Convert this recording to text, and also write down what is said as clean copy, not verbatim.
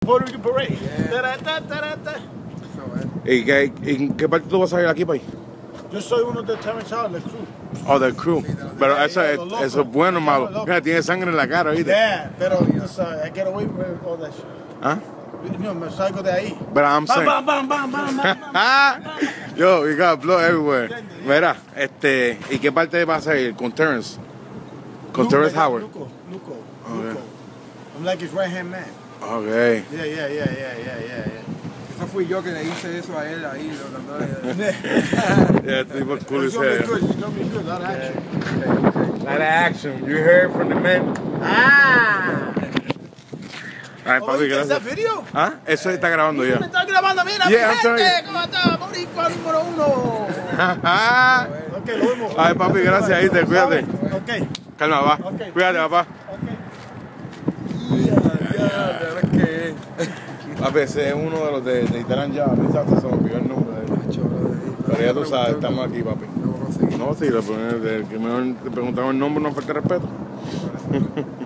Puerto Rican Parade. ¿Y qué parte tú vas a ir aquí, país? Yo soy uno de Terrence Howard, del crew. Oh, del crew. Pero eso es bueno o malo. Mira, tiene sangre en la cara, ¿viste? Yeah, pero I get away from all that shit. ¿Ah? No, me salgo de ahí. But I'm saying. Bam, bam, bam, bam, bam, bam. Yo, we got blood everywhere. Mira, ¿y qué parte vas a ir con Terrence? Con Terrence Howard. Luco. Okay. I'm like his right hand man. Okay. Yeah. Eso fui yo que le hice eso a él ahí, Yeah, tipo cool as It's gonna be hell. good. It's gonna be good. A lot of action. Lot of action. You heard from the men. Ay, papi, ¿Es gracias. that video? ¿Ah? Eso está grabando Me ya. está grabando, mira, Yeah, mi I'm sorry. gente, ¿cómo está? Boricua número 1. Ok, lo vemos. Ay, papi, gracias, ahí te cuídate. Ok. Calma, va. Ok. Cuídate, papá. Papi, ese es uno de los de Italian Java. A mí se me olvidó el nombre de él. Pero ya tú sabes, estamos aquí, papi. No, sí, le preguntaron el nombre, no falta respeto.